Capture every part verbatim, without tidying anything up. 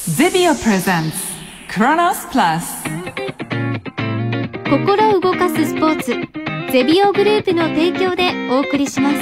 ゼビオプレゼンツクロノスプラス。 心を動かすスポーツ、ゼビオグループの提供でお送りします。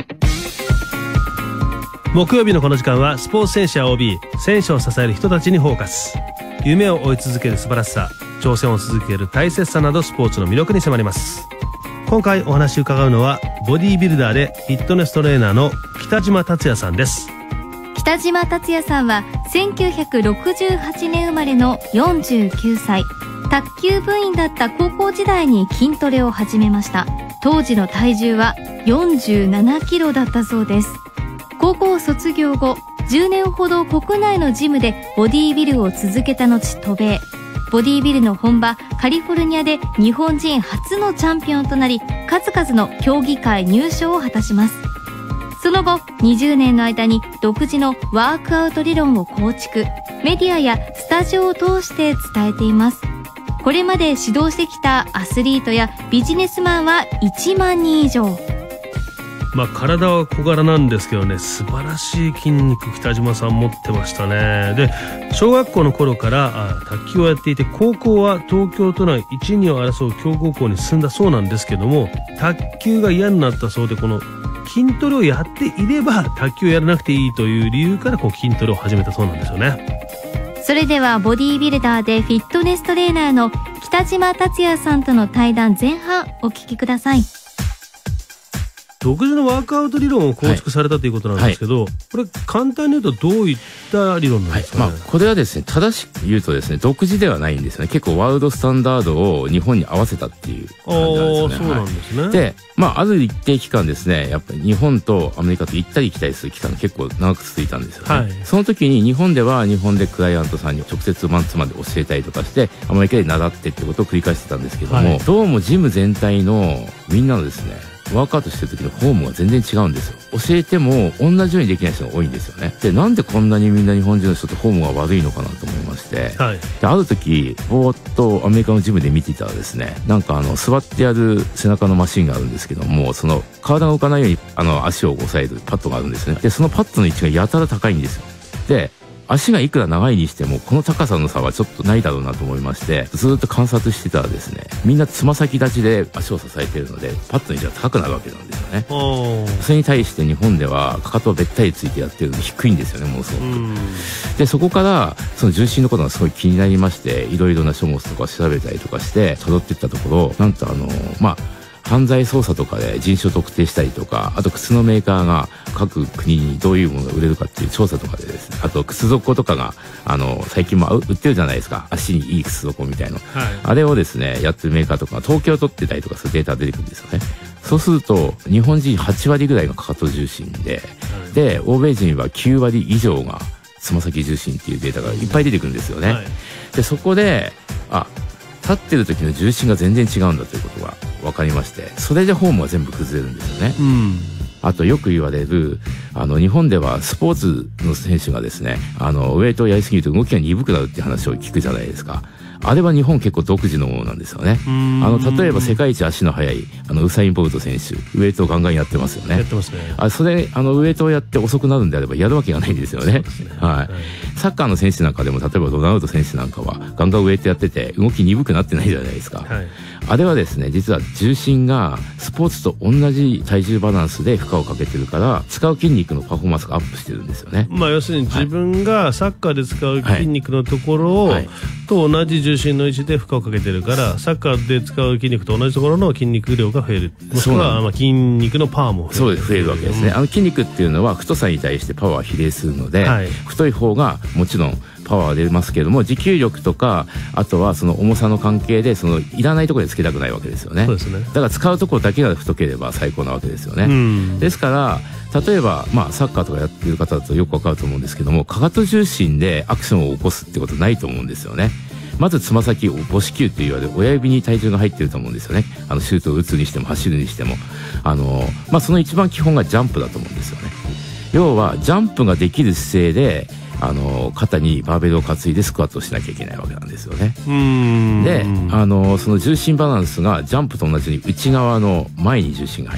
木曜日のこの時間はスポーツ選手や オービー 選手を支える人たちにフォーカス。夢を追い続ける素晴らしさ、挑戦を続ける大切さなどスポーツの魅力に迫ります。今回お話を伺うのはボディービルダーでフィットネストレーナーの北島達也さんです。 北島達也さんはせんきゅうひゃくろくじゅうはちねん生まれのよんじゅうきゅうさい。卓球部員だった高校時代に筋トレを始めました。当時の体重はよんじゅうななキロだったそうです。高校卒業後、じゅうねんほど国内のジムでボディービルを続けた後渡米。ボディービルの本場カリフォルニアで日本人初のチャンピオンとなり、数々の競技会入賞を果たします。その後にじゅうねんの間に独自のワークアウト理論を構築、メディアやスタジオを通して伝えています。これまで指導してきたアスリートやビジネスマンはいちまんにん以上。 まあ、体は小柄なんですけどね、素晴らしい筋肉北島さん持ってましたね。で、小学校の頃からあ卓球をやっていて、高校は東京都内いち、にを争う強豪校に進んだそうなんですけども、卓球が嫌になったそうで、この筋トレをやっていれば卓球をやらなくていいという理由からこう筋トレを始めたそうなんですよね。 それではボディービルダーでフィットネストレーナーの北島達也さんとの対談前半お聞きください。 独自のワークアウト理論を構築されたということなんですけど、はいはい、これ簡単に言うとどういった理論なんですかね。 はい、まあ、これはですね、正しく言うとですね、独自ではないんですよね。結構ワールドスタンダードを日本に合わせたっていう感じなんですよね。 あ、そうなんですね。 はい、で、まあ、ある一定期間ですね、やっぱり日本とアメリカと行ったり来たりする期間が結構長く続いたんですよね。はい、その時に日本では日本でクライアントさんに直接マンツーマンで教えたりとかして、アメリカで習ってってことを繰り返してたんですけども、はい、どうもジム全体のみんなのですね、ワークアウトしてる時のフォームが全然違うんですよ。教えても同じようにできない人が多いんですよね。で、なんでこんなにみんな日本人の人ってフォームが悪いのかなと思いまして、はい、である時ぼーっとアメリカのジムで見ていたらですね、なんかあの座ってやる背中のマシンがあるんですけども、その体が動かないようにあの足を押さえるパッドがあるんですね。で、そのパッドの位置がやたら高いんですよ。で、足がいくら長いにしてもこの高さの差はちょっとないだろうなと思いまして、ずっと観察してたらですね、みんなつま先立ちで足を支えているのでパッドの位置が高くなるわけなんですよね。それに対して日本ではかかとをべったりついてやってるので低いんですよね、ものすごく。で、そこからその重心のことがすごい気になりまして、いろいろな書物とか調べたりとかして辿っていったところ、なんとあのまあ犯罪捜査とかで人種を特定したりとか、あと靴のメーカーが各国にどういうものが売れるかっていう調査とかでですね、あと靴底とかがあの最近も売ってるじゃないですか、足にいい靴底みたいな、はい、あれをですねやってるメーカーとかが統計を取ってたりとかするデータが出てくるんですよね。そうすると日本人はちわりぐらいがかかと重心で、はい、で欧米人はきゅうわり以上がつま先重心っていうデータがいっぱい出てくるんですよね。はい、でそこであ立ってる時の重心が全然違うんだということが分かりまして、それでフォームが全部崩れるんですよね。うん、あとよく言われるあの日本ではスポーツの選手がですね、あのウェイトをやりすぎると動きが鈍くなるっていう話を聞くじゃないですか。あれは日本結構独自のものなんですよね。あの例えば世界一足の速いあのウサイン・ボルト選手、ウェイトをガンガンやってますよね。 やってますね。 あそれあのウェイトをやって遅くなるんであればやるわけがないんですよね。ね、はい、はい。サッカーの選手なんかでも例えばロナウド選手なんかはガンガンウェイトやってて動き鈍くなってないじゃないですか。はい、あれはですね、実は重心がスポーツと同じ体重バランスで負荷をかけてるから使う筋肉のパフォーマンスがアップしてるんですよね。 まあ要するに自分がサッカーで使う筋肉のところを、はいはい、と同じ重心の位置で負荷をかけてるから、サッカーで使う筋肉と同じところの筋肉量が増える、もしくはまあ筋肉のパワーも増える。 そうです、増えるわけですね。うん、あの筋肉っていうのは太さに対してパワー比例するので、はい、太い方がもちろんパワーは出ますけれども、持久力とかあとはその重さの関係でそのいらないところでつけたくないわけですよね。そうですね。だから使うところだけが太ければ最高なわけですよね。うん、ですから例えば、まあ、サッカーとかやってる方だとよくわかると思うんですけども、かかと重心でアクションを起こすってことないと思うんですよね。まずつま先を母子球って言われる親指に体重が入ってると思うんですよね。あのシュートを打つにしても走るにしても、あの、まあ、その一番基本がジャンプだと思うんですよね。要はジャンプができる姿勢であの肩にバーベルを担いでスクワットをしなきゃいけないわけなんですよね。うーんであのその重心バランスがジャンプと同じように内側の前に重心が入ってる。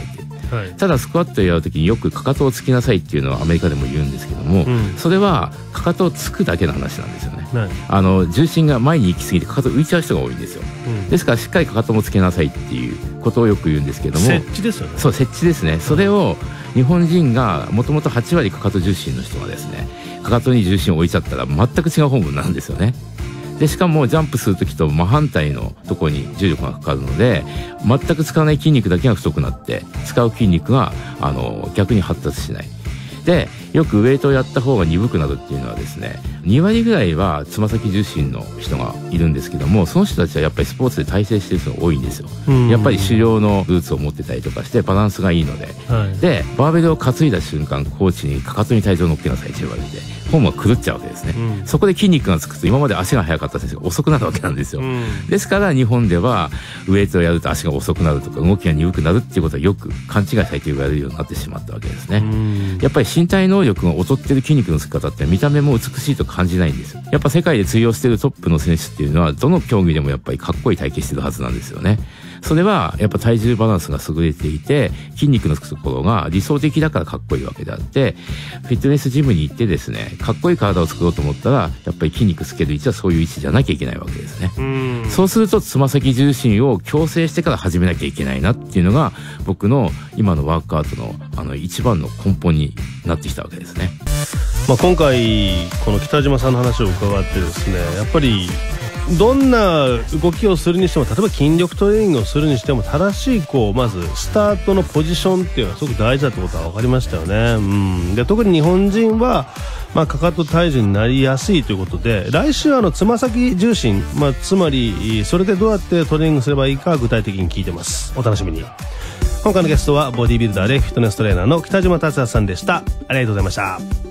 はい、ただスクワットをやるときによくかかとをつきなさいっていうのはアメリカでも言うんですけども、うん、それはかかとをつくだけの話なんですよね、はい、あの重心が前に行き過ぎてかかと浮いちゃう人が多いんですよ、うん、ですからしっかりかかともつけなさいっていうことをよく言うんですけども、 設置ですよね。 そう、設置ですね。それを日本人がもともとはち割かかと重心の人はですね、かかとに重心を置いちゃったら全く違うフォームになるんですよね。でしかもジャンプするときと真反対のところに重力がかかるので、全く使わない筋肉だけが太くなって使う筋肉があの逆に発達しない。でよくウェイトをやった方が鈍くなるっていうのはですね、に割ぐらいはつま先重心の人がいるんですけども、その人たちはやっぱりスポーツで体制してる人が多いんですよ。やっぱり狩猟のルーツを持ってたりとかしてバランスがいいので、はい、でバーベルを担いだ瞬間コーチにかかとに体重を乗っけなさいって言われてフォームが狂っちゃうわけですね、うん、そこで筋肉がつくと今まで足が速かった選手が遅くなるわけなんですよ、うん、ですから日本ではウェイトをやると足が遅くなるとか動きが鈍くなるっていうことはよく勘違いされて言われるようになってしまったわけですね、うん、やっぱり身体能力が劣ってる筋肉のつき方って見た目も美しいと感じないんですよ。やっぱ世界で通用しているトップの選手っていうのはどの競技でもやっぱりかっこいい体型してるはずなんですよね。それはやっぱ体重バランスが優れていて筋肉のつくところが理想的だからかっこいいわけであって、フィットネスジムに行ってですね、かっこいい体を作ろうと思ったらやっぱり筋肉つける位置はそういう位置じゃなきゃいけないわけですね。うんそうするとつま先重心を矯正してから始めなきゃいけないなっていうのが僕の今のワークアウトのあの一番の根本になってきたわけですね。 まあ、今回この北島さんの話を伺ってですね、やっぱりどんな動きをするにしても、例えば筋力トレーニングをするにしても正しいこうまずスタートのポジションっていうのはすごく大事だってことは分かりましたよね。うん、で特に日本人は、まあ、かかと体重になりやすいということで、来週はあのつま先重心、まあ、つまりそれでどうやってトレーニングすればいいか具体的に聞いてます。お楽しみに。今回のゲストはボディビルダーでフィットネストレーナーの北島達也さんでした。ありがとうございました。